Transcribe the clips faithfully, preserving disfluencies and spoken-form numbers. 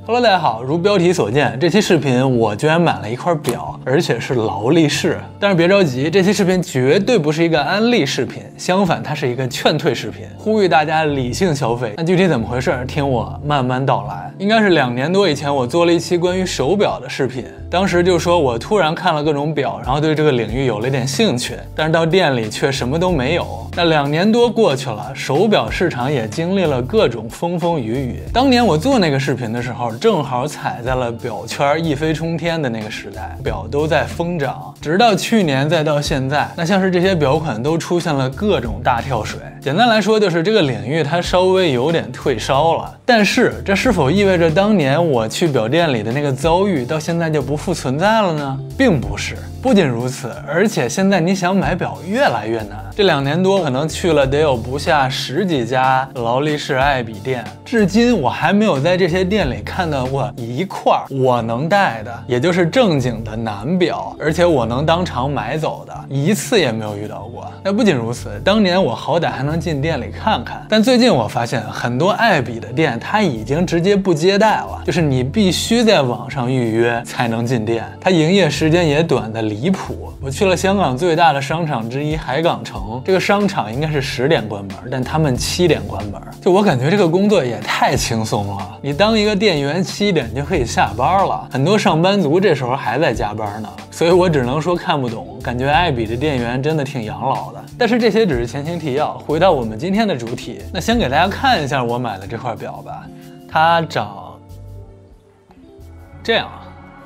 Hello， 大家好，如标题所见，这期视频我居然买了一块表，而且是劳力士。但是别着急，这期视频绝对不是一个安利视频，相反，它是一个劝退视频，呼吁大家理性消费。那具体怎么回事，听我慢慢道来。应该是两年多以前，我做了一期关于手表的视频，当时就说我突然看了各种表，然后对这个领域有了点兴趣，但是到店里却什么都没有。那两年多过去了，手表市场也经历了各种风风雨雨。当年我做那个视频的时候，正好踩在了表圈一飞冲天的那个时代，表都在疯涨，直到去年再到现在，那像是这些表款都出现了各种大跳水。简单来说，就是这个领域它稍微有点退烧了。但是这是否意味着当年我去表店里的那个遭遇到现在就不复存在了呢？并不是。不仅如此，而且现在你想买表越来越难。这两年多可能去了得有不下十几家劳力士、爱彼店，至今我还没有在这些店里看到过一块我能戴的，也就是正经的男表，而且我能当场买走的，一次也没有遇到过。那不仅如此，当年我好歹还能进店里看看，但最近我发现很多爱彼的店它已经直接不接待了，就是你必须在网上预约才能进店，它营业时间也短的离谱。我去了香港最大的商场之一海港城，这个商场应该是十点关门，但他们七点关门。就我感觉这个工作也太轻松了，你当一个店员七点就可以下班了，很多上班族这时候还在加班呢。所以我只能说看不懂，感觉爱彼的店员真的挺养老的。但是这些只是前情提要，回到我们今天的主题，那先给大家看一下我买的这块表吧，它长这样。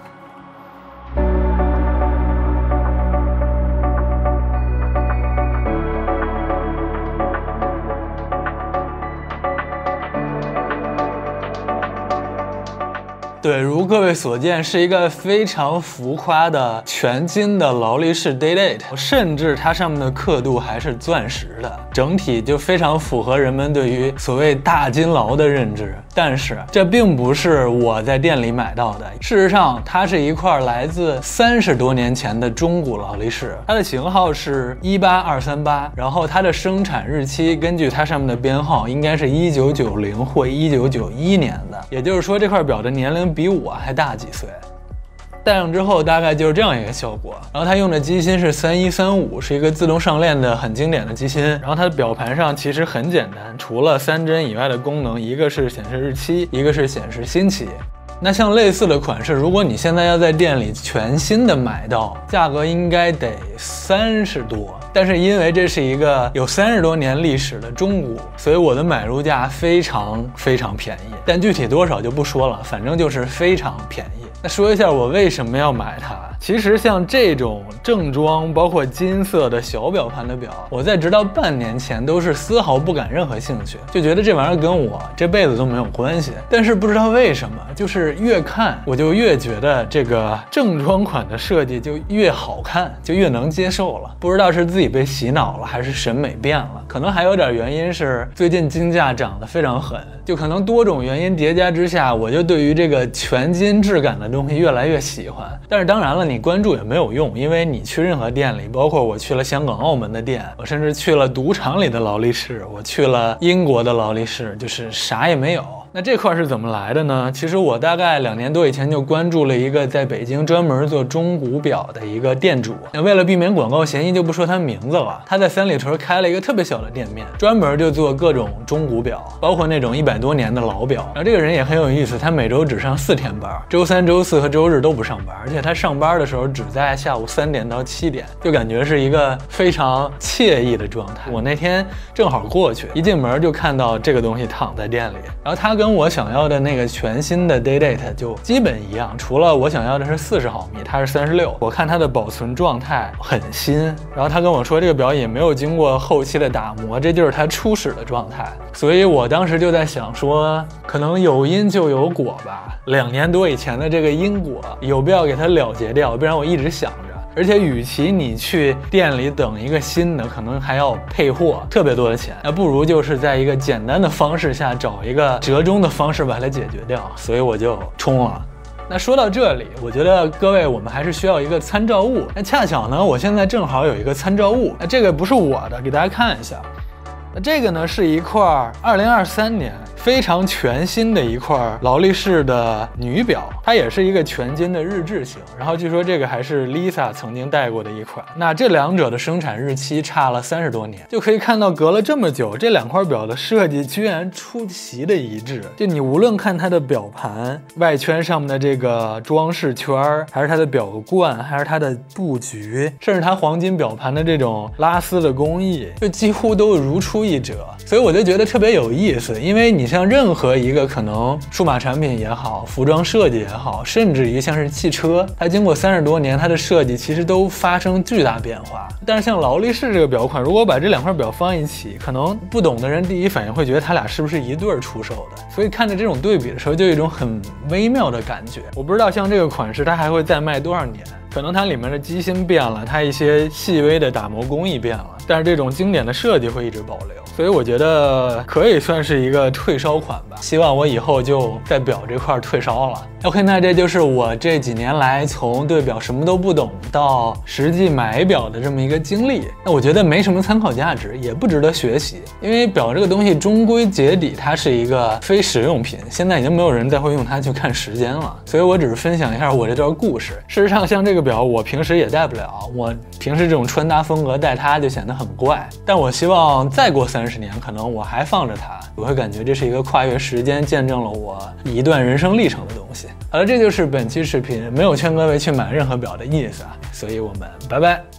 对，如各位所见，是一个非常浮夸的全金的劳力士 Day-Date， 甚至它上面的刻度还是钻石的，整体就非常符合人们对于所谓大金劳的认知。但是这并不是我在店里买到的，事实上它是一块来自三十多年前的中古劳力士，它的型号是一八二三八，然后它的生产日期根据它上面的编号应该是一九九零或一九九一年的，也就是说这块表的年龄比我还大几岁。戴上之后大概就是这样一个效果，然后它用的机芯是三一三五，是一个自动上链的很经典的机芯。然后它的表盘上其实很简单，除了三针以外的功能，一个是显示日期，一个是显示新期。那像类似的款式，如果你现在要在店里全新的买到，价格应该得三十多。但是因为这是一个有三十多年历史的中古，所以我的买入价非常非常便宜。但具体多少就不说了，反正就是非常便宜。那说一下我为什么要买它。其实像这种正装包括金色的小表盘的表，我在直到半年前都是丝毫不感任何兴趣，就觉得这玩意儿跟我这辈子都没有关系。但是不知道为什么，就是越看我就越觉得这个正装款的设计就越好看，就越能接受了。不知道是自己被洗脑了，还是审美变了，可能还有点原因是最近金价涨得非常狠，就可能多种原因叠加之下，我就对于这个全金质感的东西越来越喜欢。但是当然了，你关注也没有用，因为你去任何店里，包括我去了香港、澳门的店，我甚至去了赌场里的劳力士，我去了英国的劳力士，就是啥也没有。那这块是怎么来的呢？其实我大概两年多以前就关注了一个在北京专门做中古表的一个店主，那为了避免广告嫌疑就不说他名字了，他在三里屯开了一个特别小的店面，专门就做各种中古表，包括那种一百多年的老表。然后这个人也很有意思，他每周只上四天班，周三周四和周日都不上班，而且他上班的时候只在下午三点到七点，就感觉是一个非常惬意的状态。我那天正好过去，一进门就看到这个东西躺在店里，然后他跟我想要的那个全新的 Day-Date 就基本一样，除了我想要的是四十毫米，它是三十六。我看它的保存状态很新，然后他跟我说这个表也没有经过后期的打磨，这就是它初始的状态。所以我当时就在想说，可能有因就有果吧，两年多以前的这个因果有必要给它了结掉，不然我一直想着。而且与其你去店里等一个新的，可能还要配货特别多的钱，那不如就是在一个简单的方式下找一个折中的方式把它解决掉，所以我就冲了。那说到这里，我觉得各位我们还是需要一个参照物。那恰巧呢，我现在正好有一个参照物，那这个不是我的，给大家看一下。那这个呢是一块二零二三年非常全新的一块劳力士的女表，它也是一个全金的日制型，然后据说这个还是 Lisa 曾经戴过的一款。那这两者的生产日期差了三十多年，就可以看到隔了这么久，这两块表的设计居然出奇的一致。就你无论看它的表盘外圈上面的这个装饰圈，还是它的表冠，还是它的布局，甚至它黄金表盘的这种拉丝的工艺，就几乎都如出一辙。所以我就觉得特别有意思，因为你像任何一个可能数码产品也好，服装设计也好，甚至于像是汽车，它经过三十多年，它的设计其实都发生巨大变化。但是像劳力士这个表款，如果把这两块表放一起，可能不懂的人第一反应会觉得它俩是不是一对儿出售的。所以看着这种对比的时候，就有一种很微妙的感觉。我不知道像这个款式它还会再卖多少年，可能它里面的机芯变了，它一些细微的打磨工艺变了，但是这种经典的设计会一直保留。所以我觉得可以算是一个退烧款吧，希望我以后就在表这块退烧了。OK， 那这就是我这几年来从对表什么都不懂到实际买表的这么一个经历。那我觉得没什么参考价值，也不值得学习，因为表这个东西终归结底它是一个非实用品，现在已经没有人再会用它去看时间了。所以我只是分享一下我这段故事。事实上像这个表我平时也戴不了，我平时这种穿搭风格戴它就显得很怪，但我希望再过三十年可能我还放着它，我会感觉这是一个跨越时间见证了我一段人生历程的东西。好了，这就是本期视频，没有劝各位去买任何表的意思啊，所以我们拜拜。